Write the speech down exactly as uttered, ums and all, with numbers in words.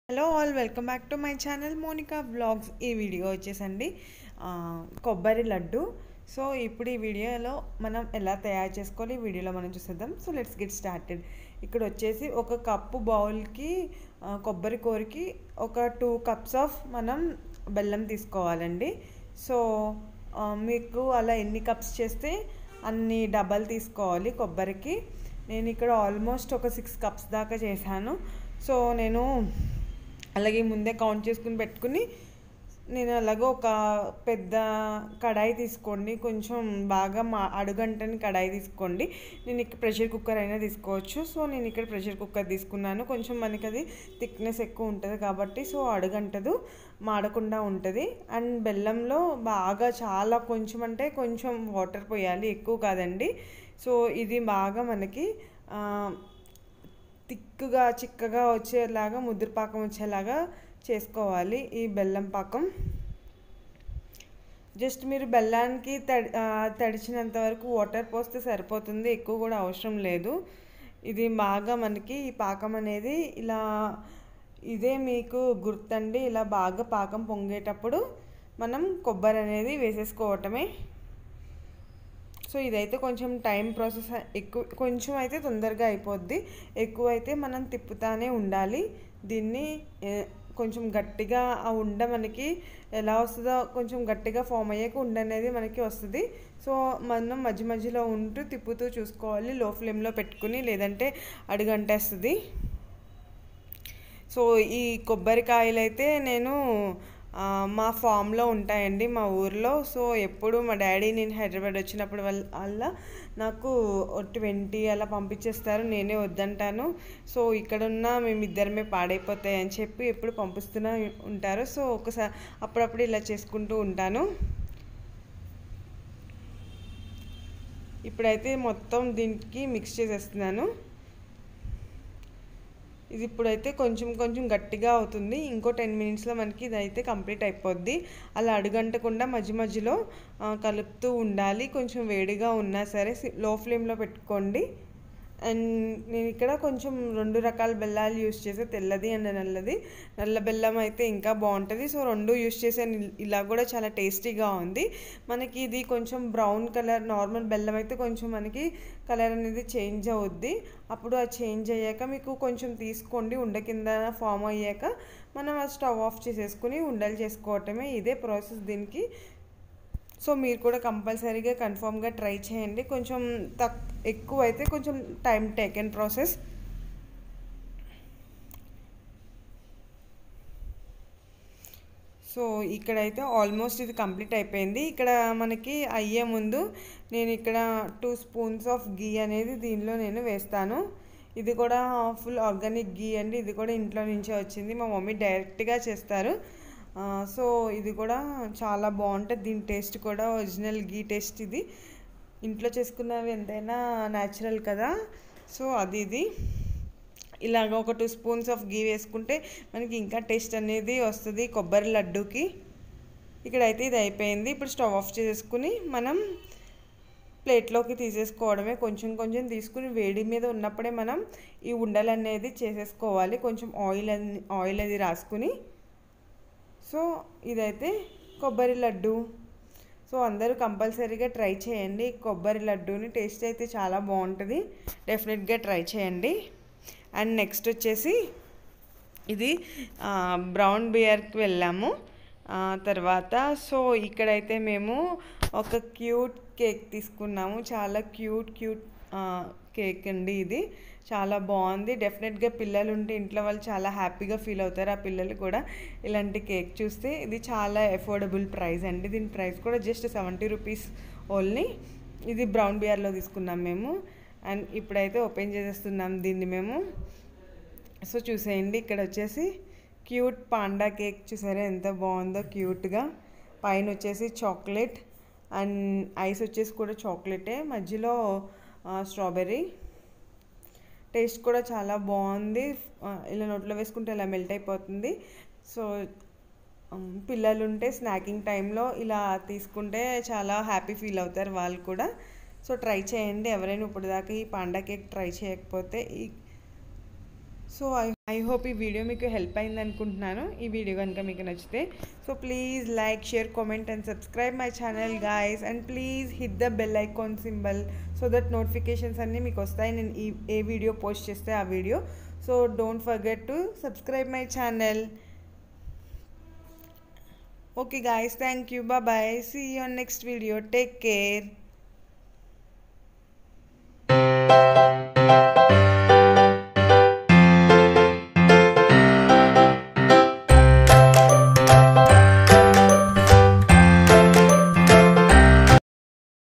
Hello all, welcome back to my channel Monika vlogs. ఈ video వచ్చేసండి కొబ్బరి లడ్డు. సో ఇప్పుడు ఈ వీడియోలో మనం ఎలా తయారు చేసుకోవాలి ఈ వీడియోలో మనం చూసేద్దాం. So let's get started. ఇక్కడ వచ్చేసి ఒక కప్పు బౌల్కి కొబ్బరి కూరకి ఒక టూ కప్స్ ఆఫ్ మనం బెల్లం తీసుకోవాలండి. సో మీకు అలా ఎన్ని కప్స్ చేస్తే అన్ని డబల్ తీసుకోవాలి కొబ్బరికి. నేను ఇక్కడ ఆల్మోస్ట్ ఒక సిక్స్ కప్స్ దాకా చేశాను. సో నేను అలాగే ముందే కౌంట్ చేసుకుని పెట్టుకుని నేను అలాగో ఒక పెద్ద కడాయి తీసుకోండి, కొంచెం బాగా మా అడుగంటని కడాయి తీసుకోండి. నేను ఇక్కడ ప్రెషర్ కుక్కర్ అయినా తీసుకోవచ్చు. సో నేను ఇక్కడ ప్రెషర్ కుక్కర్ తీసుకున్నాను. కొంచెం మనకి అది థిక్నెస్ ఎక్కువ ఉంటుంది కాబట్టి సో అడుగంటదు, మాడకుండా ఉంటుంది. అండ్ బెల్లంలో బాగా చాలా కొంచెం అంటే కొంచెం వాటర్ పోయాలి, ఎక్కువ కాదండి. సో ఇది బాగా మనకి తిక్కుగా చిక్కగా వచ్చేలాగా ముద్ర పాకం వచ్చేలాగా చేసుకోవాలి ఈ బెల్లం పాకం. జస్ట్ మీరు బెల్లానికి తడి తడిచినంత వరకు వాటర్ పోస్తే సరిపోతుంది, ఎక్కువ కూడా అవసరం లేదు. ఇది బాగా మనకి ఈ పాకం అనేది ఇలా ఇదే మీకు గుర్తండి, ఇలా బాగా పాకం పొంగేటప్పుడు మనం కొబ్బరి అనేది వేసేసుకోవటమే. సో ఇదైతే కొంచెం టైం ప్రాసెస్, ఎక్కువ కొంచెం అయితే తొందరగా అయిపోద్ది, ఎక్కువ అయితే మనం తిప్పుతానే ఉండాలి. దీన్ని కొంచెం గట్టిగా ఆ ఉండ మనకి ఎలా వస్తుందో కొంచెం గట్టిగా ఫామ్ అయ్యాక ఉండ అనేది మనకి వస్తుంది. సో మనం మధ్య మధ్యలో ఉంటూ తిప్పుతూ చూసుకోవాలి, లో ఫ్లేమ్లో పెట్టుకుని, లేదంటే అడుగంటేస్తుంది. సో ఈ కొబ్బరికాయలు అయితే నేను మా ఫామ్లో ఉంటాయండి మా ఊర్లో. సో ఎప్పుడు మా డాడీ నేను హైదరాబాద్ వచ్చినప్పుడు వల్ల నాకు ట్వంటీ అలా పంపించేస్తారు, నేనే వద్దంటాను. సో ఇక్కడున్న మేమిద్దరమే పాడైపోతాయి అని చెప్పి ఎప్పుడు పంపిస్తూనే ఉంటారు. సో ఒకసారి అప్పుడప్పుడు ఇలా చేసుకుంటూ ఉంటాను. ఇప్పుడైతే మొత్తం దీనికి మిక్స్ చేసేస్తున్నాను. ఇది ఇప్పుడైతే కొంచెం కొంచెం గట్టిగా అవుతుంది. ఇంకో టెన్ మినిట్స్లో మనకి ఇదైతే కంప్లీట్ అయిపోద్ది. అలా అడుగంటకుండా మధ్య మధ్యలో కలుపుతూ ఉండాలి. కొంచెం వేడిగా ఉన్నా సరే లో ఫ్లేమ్లో పెట్టుకోండి. అండ్ నేను ఇక్కడ కొంచెం రెండు రకాల బెల్లాలు యూస్ చేసే, తెల్లది అండ్ నల్లది. నల్ల బెల్లం అయితే ఇంకా బాగుంటుంది. సో రెండు యూస్ చేసే, ఇలా కూడా చాలా టేస్టీగా ఉంది. మనకి ఇది కొంచెం బ్రౌన్ కలర్, నార్మల్ బెల్లం అయితే కొంచెం మనకి కలర్ అనేది చేంజ్ అవుద్ది. అప్పుడు ఆ చేంజ్ అయ్యాక మీకు కొంచెం తీసుకోండి, ఉండ కింద ఫామ్ అయ్యాక మనం ఆ స్టవ్ ఆఫ్ చేసేసుకుని ఉండలు చేసుకోవటమే. ఇదే ప్రాసెస్ దీనికి. సో మీరు కూడా కంపల్సరీగా కన్ఫామ్గా ట్రై చేయండి. కొంచెం తక్ ఎక్కువ అయితే కొంచెం టైం టేకెన్ ప్రాసెస్. సో ఇక్కడైతే ఆల్మోస్ట్ ఇది కంప్లీట్ అయిపోయింది. ఇక్కడ మనకి అయ్యే ముందు నేను ఇక్కడ టూ స్పూన్స్ ఆఫ్ గీ అనేది దీనిలో నేను వేస్తాను. ఇది కూడా ఫుల్ ఆర్గానిక్ గీ అండి, ఇది కూడా ఇంట్లో నుంచే వచ్చింది, మా మమ్మీ డైరెక్ట్గా చేస్తారు. సో ఇది కూడా చాలా బాగుంటుంది, దీని టేస్ట్ కూడా ఒరిజినల్ గీ టేస్ట్. ఇది ఇంట్లో చేసుకున్నవి ఎంతైనా న్యాచురల్ కదా. సో అది ఇది ఇలాగ ఒక టూ స్పూన్స్ ఆఫ్ గీ వేసుకుంటే మనకి ఇంకా టేస్ట్ అనేది వస్తుంది కొబ్బరి లడ్డూకి. ఇక్కడైతే ఇది అయిపోయింది. ఇప్పుడు స్టవ్ ఆఫ్ చేసేసుకుని మనం ప్లేట్లోకి తీసేసుకోవడమే. కొంచెం కొంచెం తీసుకుని వేడి మీద ఉన్నప్పుడే మనం ఈ ఉండలు అనేది చేసేసుకోవాలి, కొంచెం ఆయిల్ అని ఆయిల్ అది రాసుకుని. సో ఇదైతే కొబ్బరి లడ్డు. సో అందరూ కంపల్సరీగా ట్రై చేయండి కొబ్బరి లడ్డూని, టేస్ట్ అయితే చాలా బాగుంటుంది, డెఫినెట్గా ట్రై చేయండి. అండ్ నెక్స్ట్ వచ్చేసి ఇది బ్రౌన్ బియర్కి వెళ్ళాము తర్వాత. సో ఇక్కడైతే మేము ఒక క్యూట్ కేక్ తీసుకున్నాము, చాలా క్యూట్ క్యూట్ కేక్ అండి. ఇది చాలా బాగుంది. డెఫినెట్గా పిల్లలు ఉంటే ఇంట్లో వాళ్ళు చాలా హ్యాపీగా ఫీల్ అవుతారు, ఆ పిల్లలు కూడా ఇలాంటి కేక్ చూస్తే. ఇది చాలా అఫోర్డబుల్ ప్రైస్ అండి, దీని ప్రైస్ కూడా జస్ట్ సెవెంటీ రూపీస్ ఓన్లీ. ఇది బ్రౌన్ బియర్లో తీసుకున్నాం మేము. అండ్ ఇప్పుడైతే ఓపెన్ చేసేస్తున్నాం దీన్ని మేము. సో చూసేయండి, ఇక్కడ వచ్చేసి క్యూట్ పాండా కేక్ చూసారా ఎంత బాగుందో క్యూట్గా. పైన వచ్చేసి చాక్లెట్ అండ్ ఐస్ వచ్చేసి కూడా చాక్లెటే, మధ్యలో స్ట్రాబెర్రీ. టేస్ట్ కూడా చాలా బాగుంది, ఇలా నోట్లో వేసుకుంటే ఇలా మెల్ట్ అయిపోతుంది. సో పిల్లలు ఉంటే స్నాకింగ్ టైంలో ఇలా తీసుకుంటే చాలా హ్యాపీ ఫీల్ అవుతారు వాళ్ళు కూడా. సో ట్రై చేయండి ఎవరైనా ఇప్పుడు దాకా ఈ పాండా కేక్ ట్రై చేయకపోతే. ఈ సో ఐ ఐ హోప్ ఈ వీడియో మీకు హెల్ప్ అయింది అనుకుంటున్నాను. ఈ వీడియో కనుక మీకు నచ్చితే so please like, share, comment and subscribe my channel guys. And please hit the bell icon symbol so that notifications అన్నీ మీకు వస్తాయి నేను ఈ ఏ వీడియో పోస్ట్ చేస్తే ఆ video. So don't forget to subscribe my channel. Okay guys, thank you, bye bye, see you on next video, take care.